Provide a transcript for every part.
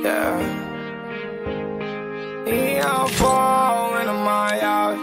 Yeah. Neon fall into my eyes.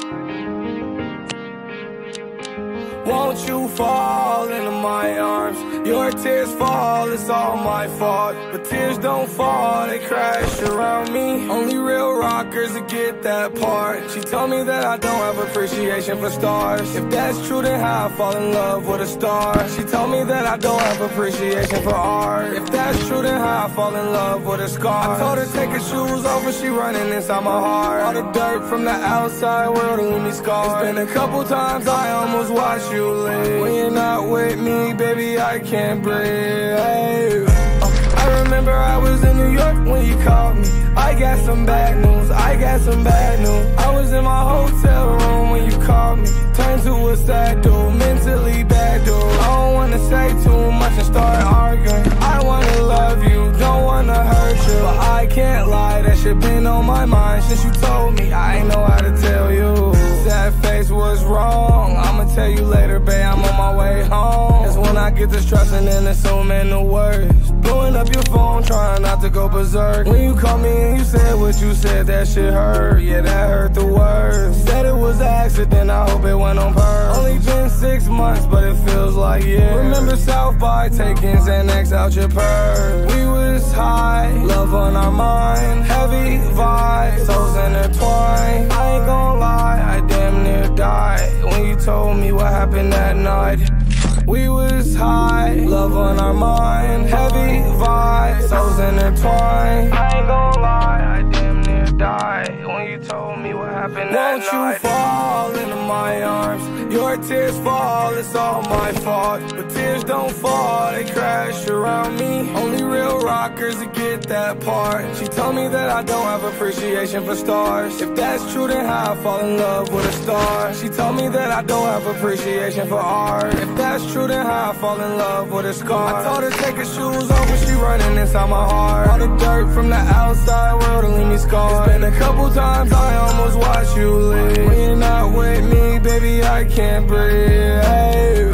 Won't you fall into my arms? Your tears fall, it's all my fault. But tears don't fall, they crash around me. Only real rockers that get that part. She told me that I don't have appreciation for stars. If that's true, then how I fall in love with a star. She told me that I don't have appreciation for art. If that's true, then how I fall in love with a scar. I told her take her shoes off, but she running inside my heart. All the dirt from the outside world will leave me scarred. It's been a couple times I almost watched you leave. When you're not with me, baby, I can't breathe. I remember I was in New York when you called me. I got some bad news, I got some bad news. I was in my hotel room when you called me. Turned to a sad dude, mentally bad dude. I don't wanna say too much and start arguing. I wanna love you, don't wanna hurt you, but I can't lie, that shit been on my mind since you told me. I ain't know how to tell you. That face was wrong, I'ma tell you later, babe, I'm on my way home. That's when I get to stressing and assuming the worst. Blowing up your phone, trying not to go berserk. When you called me and you said what you said, that shit hurt. Yeah, that hurt the worst. Said it was an accident, I hope it went on purpose. Only been 6 months, but it feels like years. Remember South by taking Xanax out your purse. We was high, love on our mind, heavy vibes, souls intertwined. I ain't gon' lie, I damn near died when you told me what happened that night. We was high, love on our mind, heavy vibes, souls intertwined. I ain't gon' lie, I damn near died when you told me what happened that night. Won't you fall into my arms? Your tears fall, it's all my fault. But tears don't fall, they crash around me. Only real rockers that get that part. She told me that I don't have appreciation for stars. If that's true, then how I fall in love with a star. She told me that I don't have appreciation for art. If that's true, then how I fall in love with a scar. I told her take her shoes off, but she running inside my heart. All the dirt from the outside world will leave me scarred. It's been a couple times I almost watched you leave. When you're not with me, baby, I can't breathe.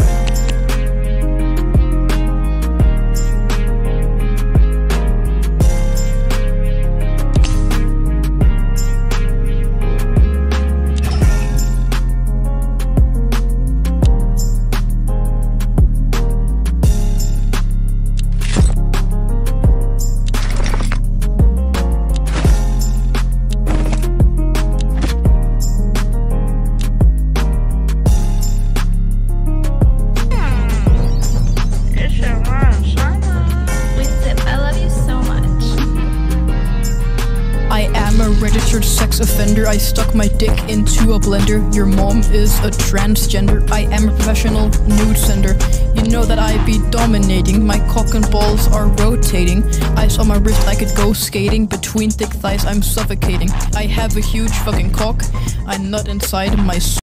Offender, I stuck my dick into a blender. Your mom is a transgender. I am a professional nude sender. You know that I be dominating. My cock and balls are rotating. Ice on my wrist, I could go skating. Between thick thighs, I'm suffocating. I have a huge fucking cock. I nut inside my